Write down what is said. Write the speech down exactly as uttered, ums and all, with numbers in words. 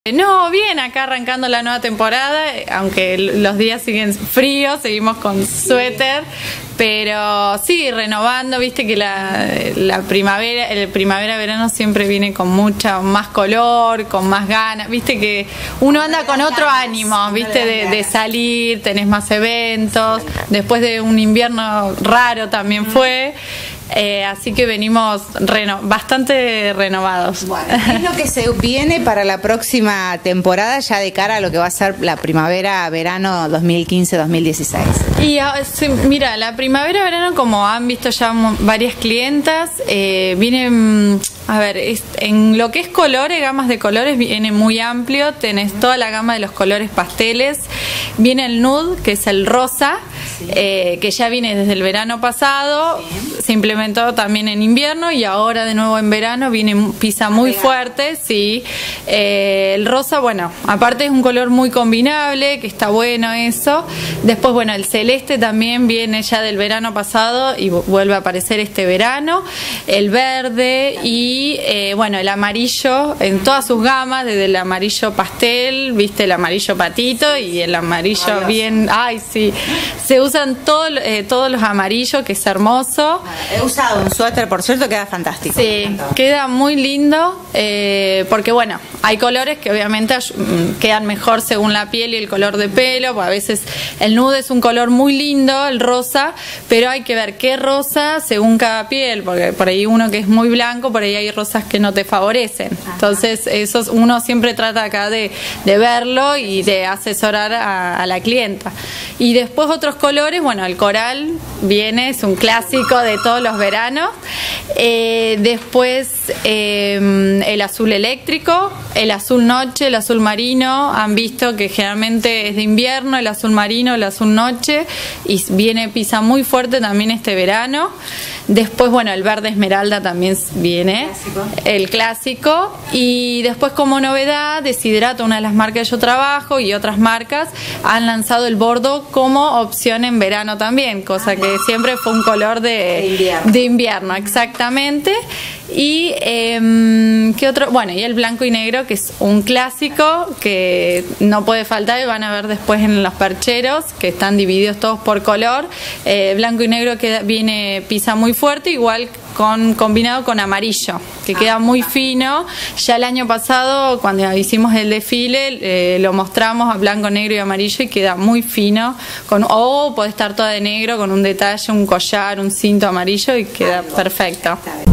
No, bien, acá arrancando la nueva temporada, aunque los días siguen fríos, seguimos con suéter, pero sí, renovando, viste que la, la primavera, el primavera-verano siempre viene con mucha más color, con más ganas, viste que uno anda con otro ánimo, viste, de, de salir, tenés más eventos, después de un invierno raro también fue. Eh, así que venimos reno bastante renovados. Bueno, ¿qué es lo que se viene para la próxima temporada ya de cara a lo que va a ser la primavera-verano dos mil quince dos mil dieciséis? Y sí, mira, la primavera-verano, como han visto ya varias clientas, eh, viene, a ver, es, en lo que es colores, gamas de colores, viene muy amplio, tenés toda la gama de los colores pasteles, viene el nude, que es el rosa, sí. eh, que ya viene desde el verano pasado, sí. se implementó también en invierno y ahora de nuevo en verano viene, pisa muy fuerte, sí. Eh, el rosa, bueno, aparte es un color muy combinable, que está bueno eso. Después, bueno, el celeste también viene ya del verano pasado y vuelve a aparecer este verano. El verde y, eh, bueno, el amarillo en todas sus gamas, desde el amarillo pastel, viste, el amarillo patito y el amarillo ay, bien, ay, sí. Se usan todo, eh, todos los amarillos, que es hermoso. He usado un suéter, por cierto, queda fantástico. Sí, queda muy lindo, eh, porque bueno, hay colores que obviamente quedan mejor según la piel y el color de pelo, pues a veces el nude es un color muy lindo, el rosa, pero hay que ver qué rosa según cada piel, porque por ahí uno que es muy blanco, por ahí hay rosas que no te favorecen. Ajá. Entonces eso uno siempre trata acá de, de verlo y de asesorar a, a la clienta. Y después otros colores, bueno, el coral viene, es un clásico de todos los veranos. Eh, después eh, el azul eléctrico, el azul noche, el azul marino, han visto que generalmente es de invierno, el azul marino, el azul noche, y viene, pisa muy fuerte también este verano. Después, bueno, el verde esmeralda también viene, clásico. el clásico. Y después, como novedad, Desidrato, una de las marcas que yo trabajo, y otras marcas han lanzado el bordo como opción en verano también, cosa que siempre fue un color de, de, invierno. de invierno, exactamente. Y eh, ¿qué otro? Bueno, y el blanco y negro, que es un clásico que no puede faltar, y van a ver después en los percheros que están divididos todos por color. Eh, blanco y negro que viene, pisa muy fuerte, igual con combinado con amarillo, que queda muy fino. Ya el año pasado, cuando hicimos el desfile, eh, lo mostramos a blanco, negro y amarillo y queda muy fino. Con, o puede estar toda de negro con un detalle, un collar, un cinto amarillo y queda perfecto.